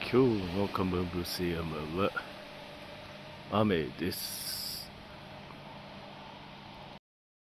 今日の釜臥山は雨です。